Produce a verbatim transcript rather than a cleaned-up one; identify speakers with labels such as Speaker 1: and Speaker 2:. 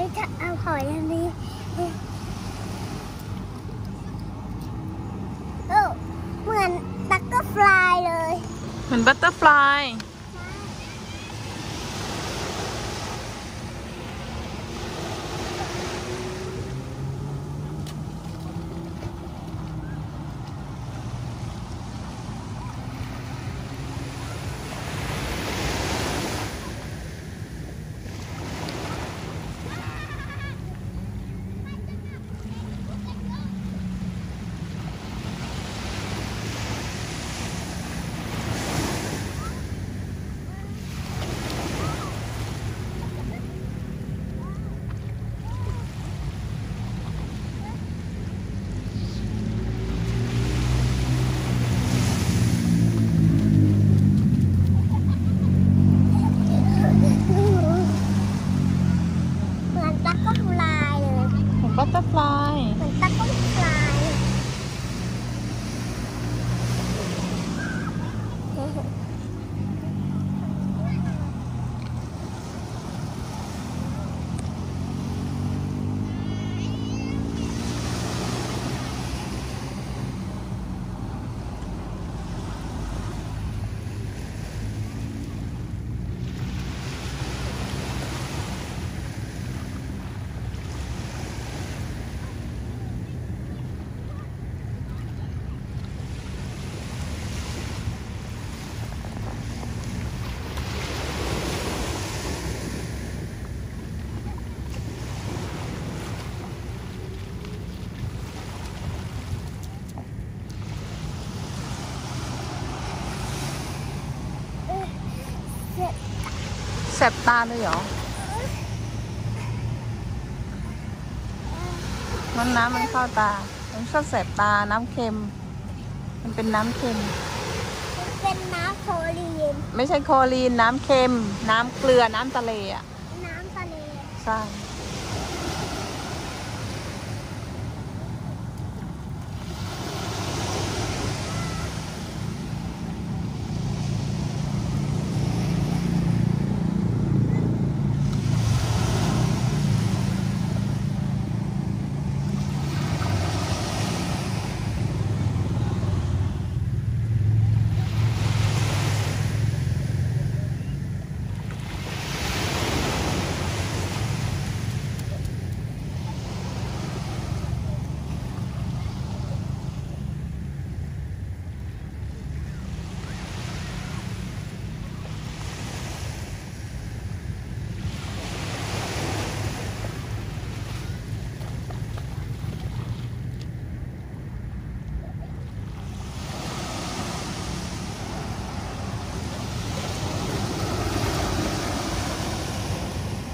Speaker 1: ไม่จะเอาหอยอันนี้เออเหมือนบัตเตอร์ฟลายเลย
Speaker 2: เหมือนบัตเตอร์ฟลายบัตเตอร์ฟลาย
Speaker 1: เหมือนบัตเตอร์ฟลาย
Speaker 2: แสบตาเลยเหรอมันน้ำมันเข้าตามันชอบแสบตาน้ำเค็มมันเป็นน้ำเค็ม
Speaker 1: มันเป็นน้ำโคลีน
Speaker 2: ไม่ใช่โคลีนน้ำเค็มน้ำเกลือน้ำทะเลอ่ะ
Speaker 1: น้ำทะเล
Speaker 2: ใช่